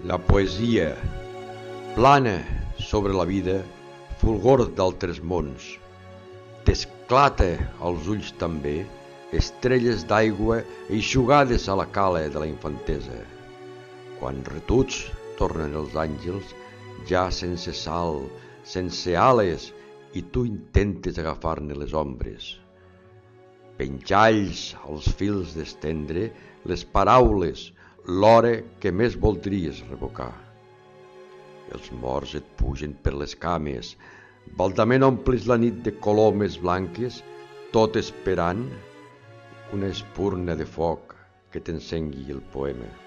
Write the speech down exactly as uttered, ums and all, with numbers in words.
La poesia plana sobre la vida, fulgor d'altres mons. T'esclata als ulls també estrelles d'aigua eixugades a la cala de la infantesa. Quan retuts tornen els àngels, ja sense sal, sense ales, i tu intentes agafar-ne les ombres. Penjalls als fils d'estendre les paraules, l'hora que més voldries revocar. Els morts et pugen per les cames, baldament omplis la nit de colomes blanques, tot esperant una espurna de foc que t'encengui el poema.